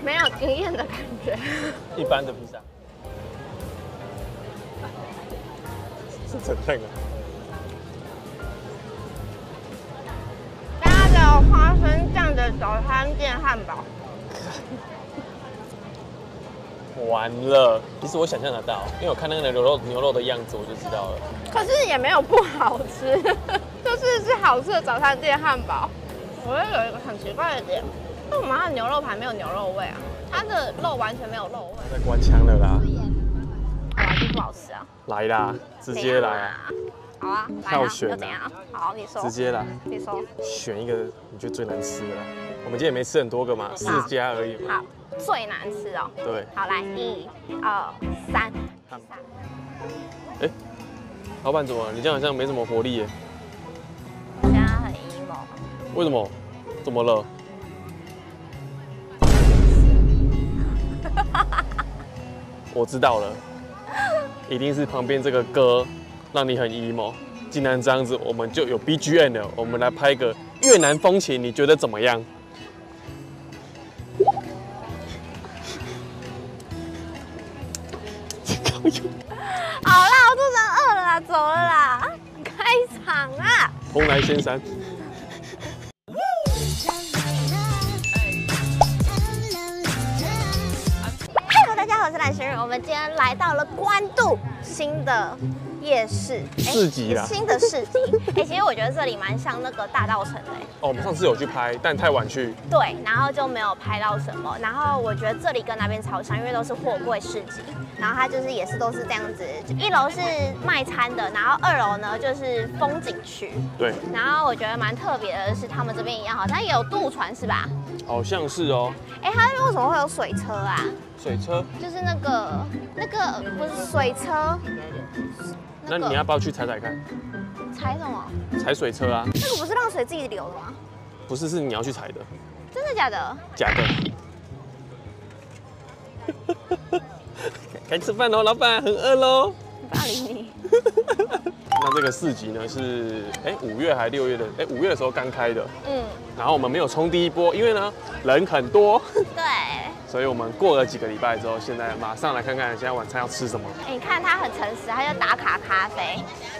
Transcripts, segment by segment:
没有惊艳的感觉。 一般的披萨是怎样啊？ 加了花生酱的早餐店汉堡。 完了，其实我想象得到，因为我看那个牛肉的样子，我就知道了。 可是也没有不好吃，就是好吃的早餐店汉堡。我会有一个很奇怪的点，为什么它的牛肉排没有牛肉味啊？它的肉完全没有肉味。 在关枪了啦！ 好啊，就不好吃啊。 来啦，直接来啊！ 好啊，来啊， 跳选啊又怎样？好，你说。 直接来， 你说。 选一个你觉得最难吃的啦。我们今天也没吃很多个嘛，4家而已嘛。 好，最难吃哦。 对。 好，来1、2、3。 哎，老板怎么了？你这样好像没什么活力耶。 我现在很 emo。 为什么？怎么了？我知道了，一定是旁边这个歌让你很 emo。既然这样子，我们就有 BGM 了，我们来拍一个越南风情，你觉得怎么样？ 好啦，我肚子饿了啦，走了啦，开场啊！ 蓬莱仙山。 Hello， 大家好，我是蓝轩人。我们今天来到了关渡新的夜市市集啦， 新的市集。其实我觉得这里蛮像那个大稻埕的。 哦，我们上次有去拍，但太晚去。 对，然后就没有拍到什么。然后我觉得这里跟那边超像，因为都是货柜市集。然后它就是也是都是这样子，1楼是卖餐的，然后2楼呢就是风景区。 对。 然后我觉得蛮特别的是，他们这边一样好像也有渡船是吧？ 好像是哦。 它为什么会有水车啊？ 水车？ 就是那个不是水车。 那你要不要去踩踩看？ 踩什么？ 踩水车啊。 那个不是让水自己流的吗？ 不是，是你要去踩的。 真的假的？ 假的。该吃饭喽，老板，很饿喽。 不要理你。 那这个市集呢是5月还6月的，5月的时候刚开的。然后我们没有冲第一波，因为呢人很多。 对。 所以我们过了几个礼拜之后，现在马上来看看现在晚餐要吃什么。 你看他很诚实，他就打卡咖啡，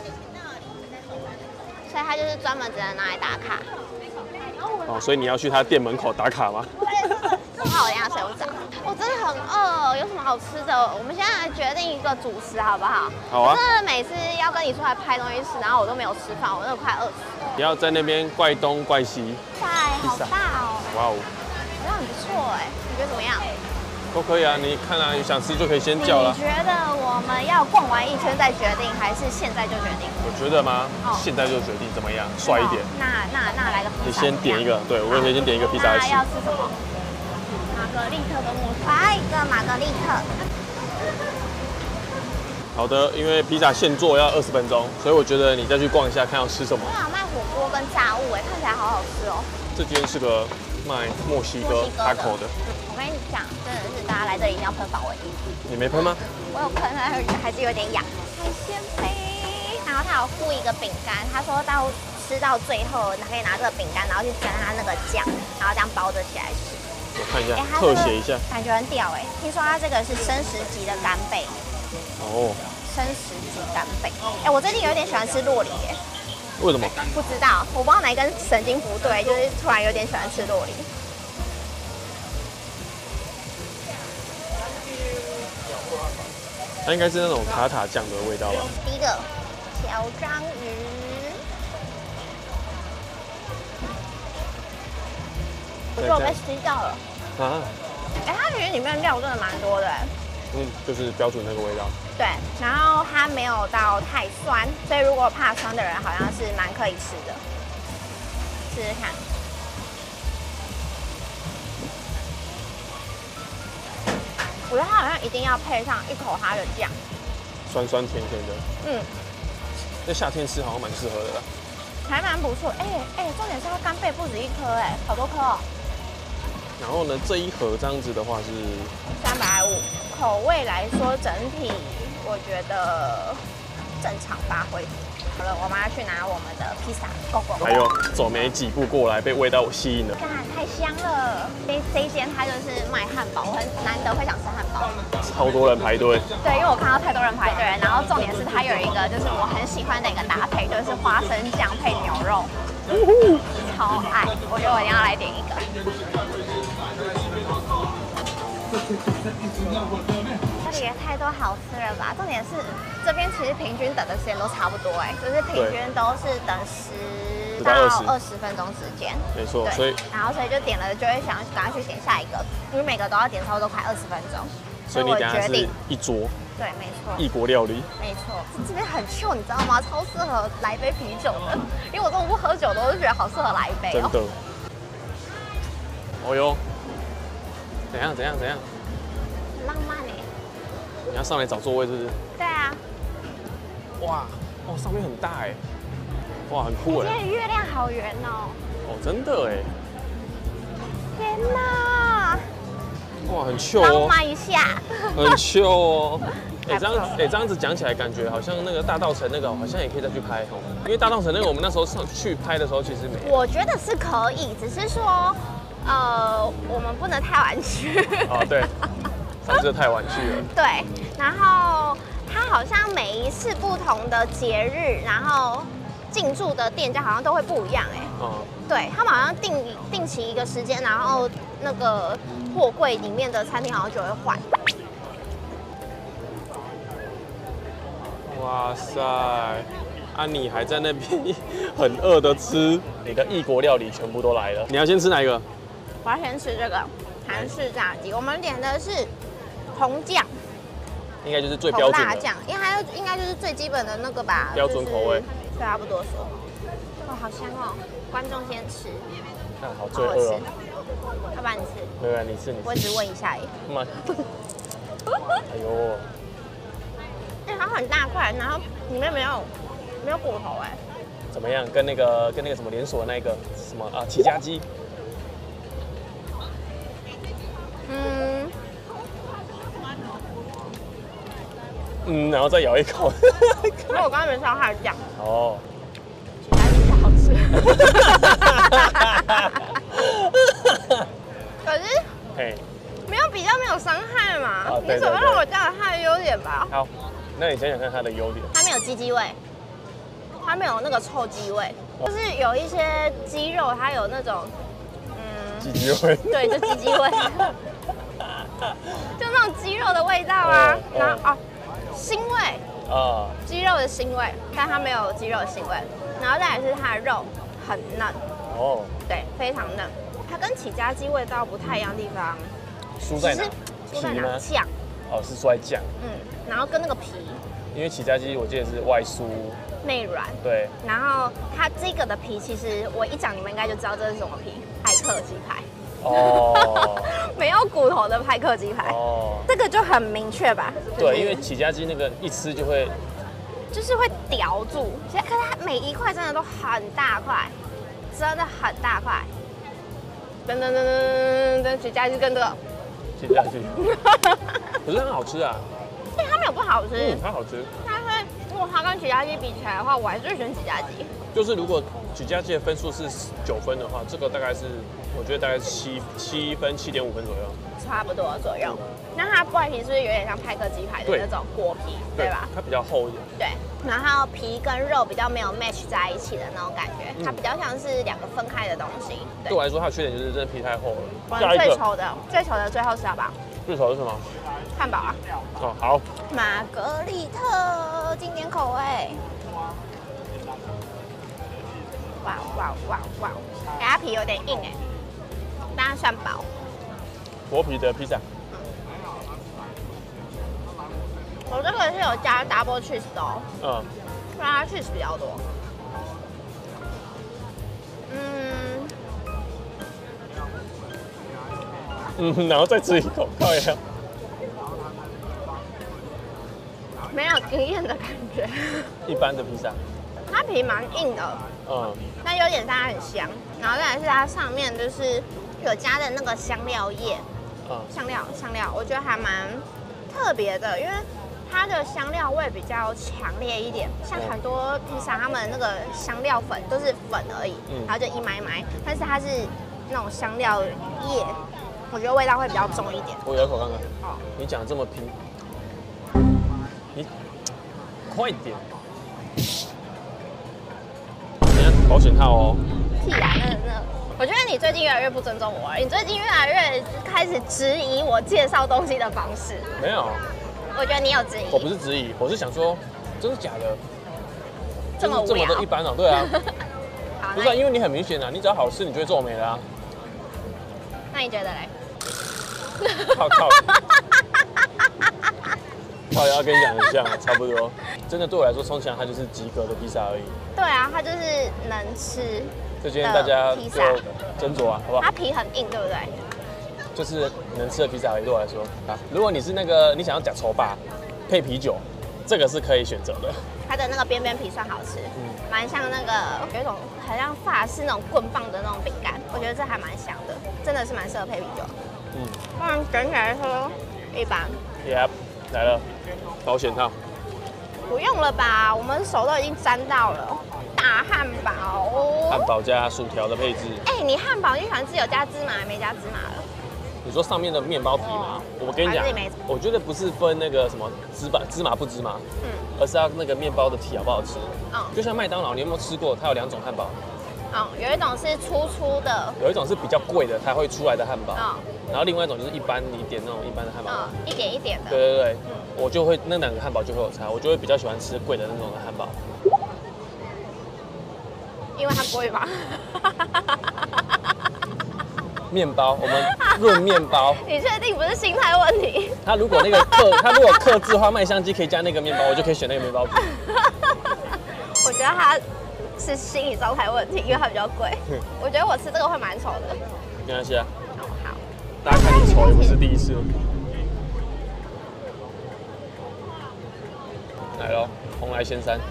所以他就是专门只能拿来打卡。 哦，所以你要去他店门口打卡吗？ 我怕我等下睡不着，我真的很饿，有什么好吃的？我们现在来决定一个主食好不好？ 好啊。 我真的每次要跟你出来拍东西吃，然后我都没有吃饭，我真的快饿死了。 不要在那边怪东怪西。 哇，好大哦！ 哇哦， 好像很不错哎，你觉得怎么样？ 都可以啊，你看啊，有想吃就可以先叫了。 你觉得我们要逛完一圈再决定，还是现在就决定？ 我觉得吗？现在就决定怎么样，帅一点。 那来个披萨。 你先点一个，对我也可以先点一个披萨来吃。 要吃什么？玛格丽特跟慕斯，来一个玛格丽特。 好的，因为披萨现做要20分钟，所以我觉得你再去逛一下，看要吃什么。 哇，卖火锅跟炸物哎，看起来好好吃哦。 这间是个卖墨西哥taco的。 我跟你讲，真的是大家来这里一定要喷防蚊液。 你没喷吗？ 我有喷，但还是有点痒。海鲜杯，然后他有附一个饼干，他说吃到最后可以拿这个饼干，然后去沾它那个酱，然后这样包着起来吃。 我看一下，特写一下， 感觉很屌哎！听说它这个是生食级的干贝。 哦。 生食级干贝。我最近有点喜欢吃酪梨耶。 为什么？ 不知道，我不知道哪一根神经不对，就是突然有点喜欢吃酪梨。 它应该是那种塔塔酱的味道吧。 第一个小章鱼，我觉得我被吃掉了。啊？它其实里面料真的蛮多的。 就是标准那个味道。 对，然后它没有到太酸，所以如果怕酸的人好像是蛮可以吃的。试试看。我觉得它好像一定要配上一口它的酱， 酸酸甜甜的。那夏天吃好像蛮适合的啦。 还蛮不错。重点是它干贝不止1颗好多颗哦。 然后呢，这一盒这样子的话是 350，口味来说整体我觉得正常发挥。好了，我们要去拿我们的披萨，Go Go。 还有走没几步过来，被味道吸引了。 看，太香了！这一间它就是卖汉堡，我很难得会想吃汉堡。 超多人排队。 对，因为我看到太多人排队，然后重点是它有一个就是我很喜欢的一个搭配，就是花生酱配牛肉，超爱！我觉得我一定要来点一个。这里也太多好吃了吧！重点是这边其实平均等的时间都差不多就是平均都是等10到20分钟时间。 没错，所以就点了，就会想赶快去点下一个，因为每个都要点差不多快20分钟。 所以你等下是一桌。 对，没错。 异国料理。 没错，这边很 chill，你知道吗？超适合来一杯啤酒的，因为我都不喝酒的，我就觉得好适合来一杯哦。 真的。哦哟，怎样？ 很浪漫哎。 你要上来找座位是不是？ 对啊。 哇，上面很大哎，哇，很酷哎。 今天月亮好圆哦。 真的哎。 天哪！ 哇，很 chill 哦。 浪漫一下。 很 chill 哦。这样子讲起来，感觉好像那个大稻埕那个好像也可以再去拍哦，因为大稻埕那个我们那时候去拍的时候其实没。 我觉得是可以，只是说，我们不能太晚去。 对。上次太晚去了。 对，然后它好像每一次不同的节日，然后进驻的店家好像都会不一样哎。对，他们好像定期一个时间，然后那个货柜里面的餐厅好像就会换。 哇塞！你还在那边很饿的吃，你的异国料理全部都来了。你要先吃哪一个？ 我要先吃这个韩式炸鸡，我们点的是红酱， 应该就是最标准的辣酱，因为它应该就是最基本的那个吧， 标准口味。 对啊，不多说。哇，好香哦！观众先吃。 好罪恶哦。 要不然你吃？ 没有，你吃。 我只问一下而已。 哎呦！ 它很大块，然后里面没有骨头哎。 怎么样？跟那个什么连锁的那个什么起家鸡？然后再咬一口。 因为我刚才没吃到它的酱。 其他比较好吃。可是，没有比较没有伤害嘛。你总要让我讲它的优点吧。 好，那你讲讲看它的优点。 它没有鸡味，它没有那个臭鸡味，就是有一些鸡肉它有那种鸡味。 对，就鸡味。就那种鸡肉的味道啊，然后腥味鸡肉的腥味，但它没有鸡肉的腥味。然后再来是它的肉很嫩对，非常嫩。它跟起家鸡味道不太一样的地方， 输在哪？ 输在哪？酱。 是输在酱。 然后跟那个皮， 因为起家鸡我记得是外酥内软。 对。 然后它这个的皮，其实我一讲你们应该就知道这是什么皮，派克鸡排。没有骨头的派克鸡排。这个就很明确吧？ 对，因为起家鸡那个一吃就会， 就是会叼住。可是它每一块真的都很大块，真的很大块。噔，起家鸡跟这个。 起家鸡。可是很好吃啊。 它没有不好吃。 它好吃。 但是如果它跟起家鸡比起来的话，我还是选起家鸡。 就是如果起家鸡的分数是9分的话，这个大概是我觉得大概是7分7.5分左右， 差不多左右。那它外皮是不是有点像派克鸡排的那种果皮，对吧？ 它比较厚一点。 对，然后皮跟肉比较没有 match 在一起的那种感觉，它比较像是两个分开的东西。 对我来说，它的缺点就是真的皮太厚了。 最丑的最后吃好不好？ 最丑是什么？ 汉堡啊。 好。 玛格丽特经典口味。哇！它皮有点硬哎，但它算薄。 薄皮的披萨。 我这个是有加 double cheese 的不然它 cheese 比较多。 然后再吃一口，靠呀。 没有惊艳的感觉。 一般的披萨。 它皮蛮硬的，但有点它很香，然后再来是它上面就是有加的那个香料叶，香料，我觉得还蛮特别的，因为它的香料味比较强烈一点，像很多披萨他们那个香料粉都是粉而已，然后就一枚枚，但是它是那种香料叶，我觉得味道会比较重一点。 我咬一口看看。 哦， 你讲的这么拼，你快点。等下保险套哦。 屁啊，那。我觉得你最近越来越不尊重我了，你最近越来越开始质疑我介绍东西的方式。 没有， 我觉得你有质疑。 我不是质疑，我是想说，真的假的？ 这么的一般哦，对啊。 好， 不是啊，因为你很明显啊，你只要好吃，你就会皱眉啦。 那你觉得嘞？ 靠！靠，要跟你讲很像啊，差不多。真的对我来说，充其量它就是及格的披萨而已。 对啊，它就是能吃。 这今天大家就斟酌啊，好不好？ 它皮很硬，对不对？ 就是能吃的披萨而已，对我来说啊。如果你是那个你想要假稠吧配啤酒，这个是可以选择的。 它的那个边边皮算好吃，蛮像那个有一种很像法式那种棍棒的那种饼干，我觉得这还蛮香的，真的是蛮适合配啤酒。不然整体来说一般。 Yep， 来了，保险套。 不用了吧，我们手都已经沾到了。大汉堡， 汉堡加薯条的配置。 哎，你汉堡你喜欢吃有加芝麻还没加芝麻了？ 你说上面的面包皮吗？我跟你讲，我觉得不是分那个什么芝麻不芝麻，而是要那个面包的皮好不好吃。就像麦当劳，你有没有吃过？它有2种汉堡。 有一种是粗粗的， 有一种是比较贵的，它会出来的汉堡。然后另外一种就是一般你点那种一般的汉堡。 一点一点的。 对，我就会那2个汉堡就会有差，我就会比较喜欢吃贵的那种的汉堡。 因为它贵吗？ 面包，我们论面包。 你确定不是心态问题？ 他如果客制化麦香鸡可以加那个面包，我就可以选那个面包皮。 我觉得它是心理状态问题，因为它比较贵。我觉得我吃这个会蛮丑的。 没关系啊。 好。 大家看你丑也不是第一次。来咯，蓬莱仙山。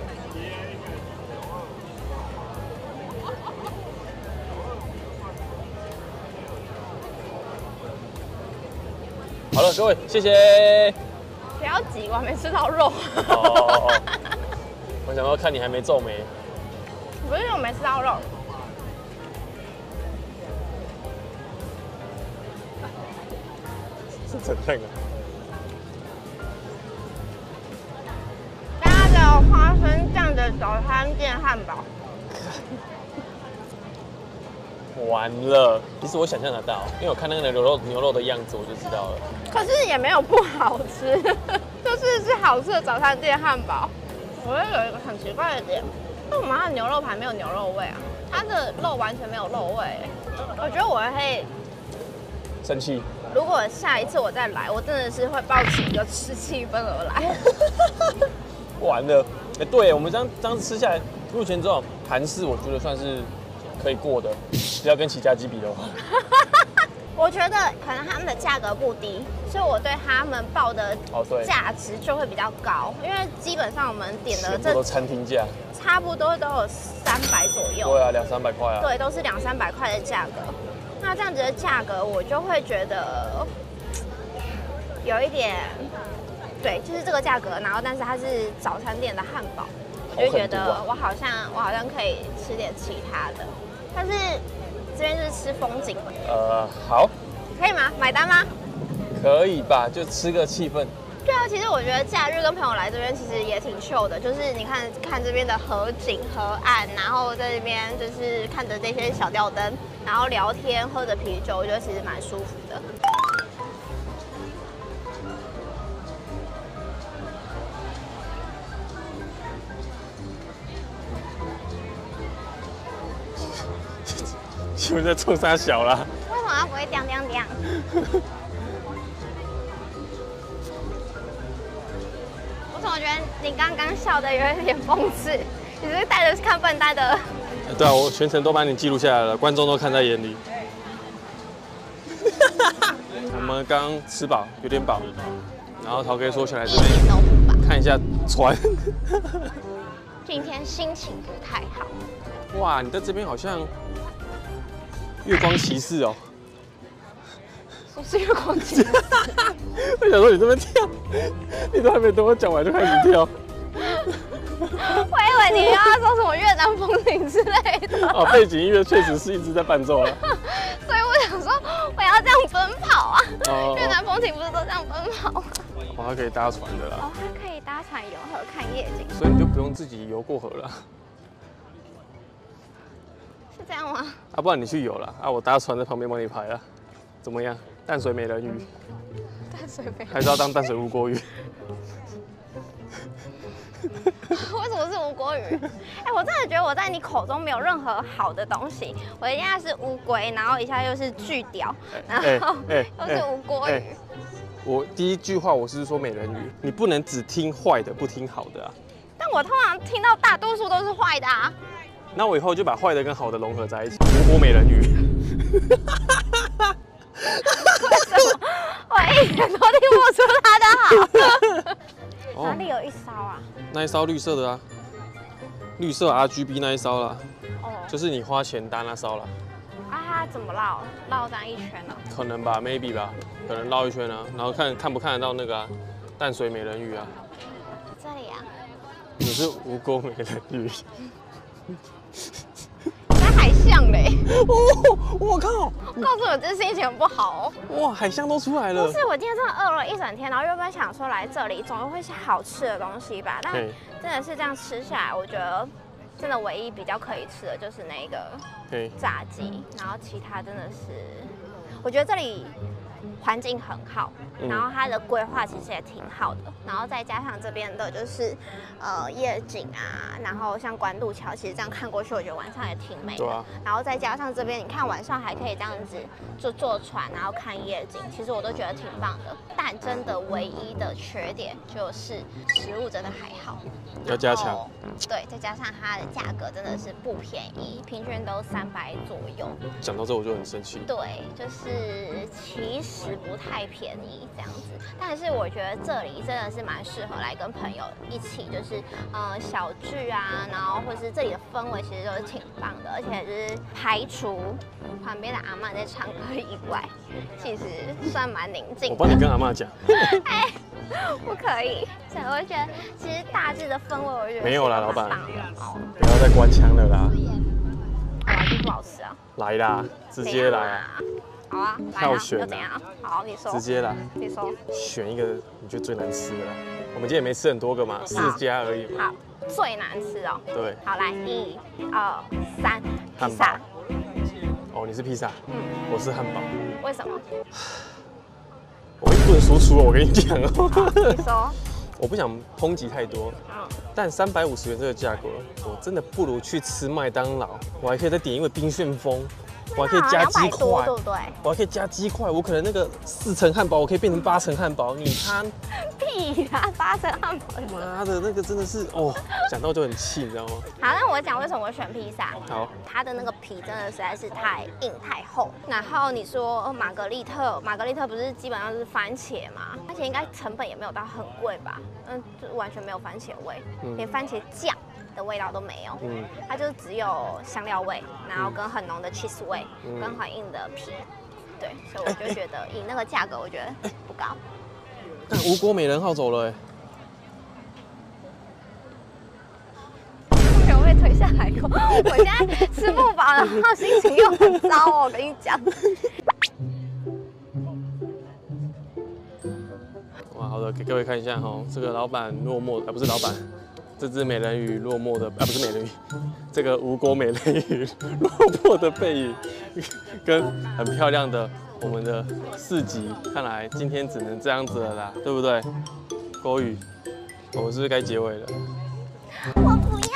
好了，各位，谢谢。 不要急，我还没吃到肉。 我想要看你还没皱眉。 不是我没吃到肉。 是怎样啊？ 加的花生酱的早餐店汉堡。 完了，其实我想象得到，因为我看那个牛肉的样子，我就知道了。 可是也没有不好吃，就是好吃的早餐店汉堡。我会有一个很奇怪的点，为什么它的牛肉排没有牛肉味啊？它的肉完全没有肉味，我觉得我会生气。 如果下一次我再来，我真的是会抱起一个吃气氛而来。 完了，对，我们这样吃下来，目前这种韩式，我觉得算是可以过的，不要跟起家鸡比的话。 我觉得可能他们的价格不低，所以我对他们报的价值就会比较高，因为基本上我们点的这都餐厅价， 差不多都有300左右。 对啊，200-300块啊。 对，都是200-300块的价格。那这样子的价格，我就会觉得有一点，对，就是这个价格，然后但是它是早餐店的汉堡，我就觉得我好像可以吃点其他的，但是这边就是吃风景。 好， 可以吗？买单吗？ 可以吧，就吃个气氛。 对啊，其实我觉得假日跟朋友来这边其实也挺秀的，就是你看这边的河景河岸，然后在这边就是看着这些小吊灯，然后聊天喝着啤酒，我觉得其实蛮舒服的。 你们在冲啥小啦？ 为什么它不会叮叮叮？我怎么觉得你刚刚笑的有一点讽刺？你是带着看笨蛋的？ 对啊，我全程都把你记录下来了，观众都看在眼里。我们刚吃饱，有点饱，然后陶哥说起来这边看一下船。 今天心情不太好。 哇，你在这边好像月光骑士哦。 说是月光骑士。 我想说你这边跳，你都还没等我讲完就开始跳。 我以为你要说什么越南风情之类的。 哦，背景音乐确实是一直在伴奏了。 所以我想说，我要这样奔跑啊！越南风情不是都这样奔跑吗？ 哦，它可以搭船的啦。 哦，它可以搭船游河看夜景。 所以你就不用自己游过河了。 是这样吗？ 啊，不然你去游了啊，我搭船在旁边帮你拍了，怎么样？淡水美人鱼。 淡水美人鱼。 还是要当淡水吴国鱼。 为什么是吴国语？哎，我真的觉得我在你口中没有任何好的东西。我一下是乌龟，然后一下又是巨屌，然后又是吴国语。 我第一句话我是说美人鱼，你不能只听坏的不听好的啊。 但我通常听到大多数都是坏的啊。 那我以后就把坏的跟好的融合在一起，吴国美人鱼。 为什么我一点都听不出它的好？哪里有一艘啊？ 那一艘绿色的啊，绿色 RGB 那一艘啦。 哦， 就是你花钱搭那艘啦。 啊，它怎么绕？绕这样一圈呢？ 可能吧 ，maybe 吧，可能绕一圈啊，然后看不看得到那个淡水美人鱼啊。 这里啊。 你是吴国美人鱼。 在海象嘞！ 哦，我靠！ 告诉我这心情很不好哦。哇，海象都出来了。 不是，我今天真的饿了一整天，然后原本想说来这里总会是好吃的东西吧，但真的是这样吃下来，我觉得真的唯一比较可以吃的就是那个炸鸡，然后其他真的是，我觉得这里环境很好，然后它的规划其实也挺好的，然后再加上这边的就是夜景啊，然后像关渡桥，其实这样看过去，我觉得晚上也挺美的。啊、然后再加上这边，你看晚上还可以这样子就坐船，然后看夜景，其实我都觉得挺棒的。但真的唯一的缺点就是食物真的还好， 要加强。 对，再加上它的价格真的是不便宜，平均都300左右。 讲到这我就很生气。 对，就是其实不太便宜这样子，但是我觉得这里真的是蛮适合来跟朋友一起，就是小聚啊，然后或是这里的氛围其实都是挺棒的，而且就是排除旁边的阿嬷在唱歌以外，其实算蛮宁静的。 我帮你跟阿嬷讲。 哎，不可以，所以我觉得其实大致的氛围，我觉得没有啦，老板， 不要再关枪了啦。 麻鸡不好吃啊。 来啦，直接来啊。 好啊， 跳选又怎样？好，你说。 直接来。 你说。选一个你觉得最难吃的啦。我们今天也没吃很多个嘛，4家而已嘛。 好，最难吃哦。 对。 好，来1、2、3， 披萨。哦，你是披萨。我是汉堡。 为什么？ 我一不能输出哦，我跟你讲哦。你说。 我不想抨击太多，但350元这个价格，我真的不如去吃麦当劳，我还可以再点一位冰旋风。我还可以加鸡块， 对不对？ 我还可以加鸡块，我可能那个4层汉堡，我可以变成8层汉堡。你看， 屁呀，8层汉堡！ 妈的，那个真的是哦，讲到就很气，你知道吗？ 好，那我讲为什么我选披萨。 好， 它的那个皮真的实在是太硬太厚。然后你说玛格丽特不是基本上是番茄嘛？番茄应该成本也没有到很贵吧？就完全没有番茄味，连番茄酱的味道都没有，它就只有香料味，然后跟很浓的 cheese 味，跟很硬的皮，对，所以我就觉得以那个价格，我觉得不高。 但吴国美人号走了我被推下来过，我现在吃不饱，然后心情又很糟哦，我跟你讲。 哇，好的，给各位看一下哈，这个老板落寞，不是老板。这只美人鱼落寞的不是美人鱼，这个吴国美人鱼落寞的背影，跟很漂亮的我们的4集，看来今天只能这样子了啦，对不对？郭宇，我们是不是该结尾了？ 我不要。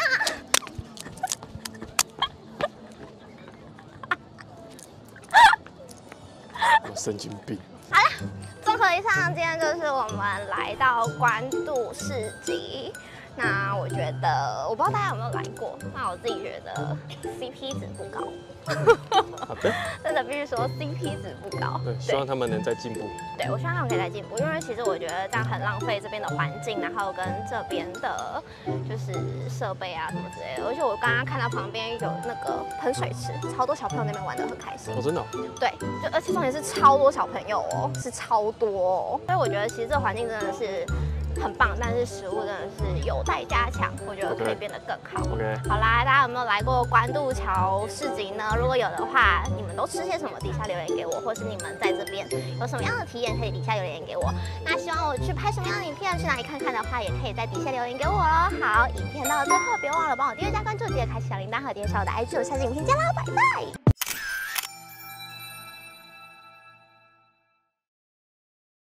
我神经病。 好了，综合以上，今天就是我们来到关渡市集。 那我觉得，我不知道大家有没有来过，那我自己觉得 CP 值不高。 好的， 真的必须说 CP 值不高。 对，希望他们能再进步。 对，我希望他们可以再进步，因为其实我觉得这样很浪费这边的环境，然后跟这边的就是设备啊什么之类的。而且我刚刚看到旁边有那个喷水池，超多小朋友那边玩得很开心。 哦，真的、哦？ 对，就而且重点是超多小朋友哦，是超多哦。所以我觉得其实这个环境真的是很棒，但是食物真的是有待加强，我觉得可以变得更好。 OK， 好啦，大家有没有来过关渡桥市集呢？如果有的话，你们都吃些什么？底下留言给我，或是你们在这边有什么样的体验，可以底下留言给我。那希望我去拍什么样的影片，去哪里看看的话，也可以在底下留言给我哦。好，影片到最后别忘了帮我订阅加关注，记得开启小铃铛和点手我的IG，我下期影片见喽，拜拜。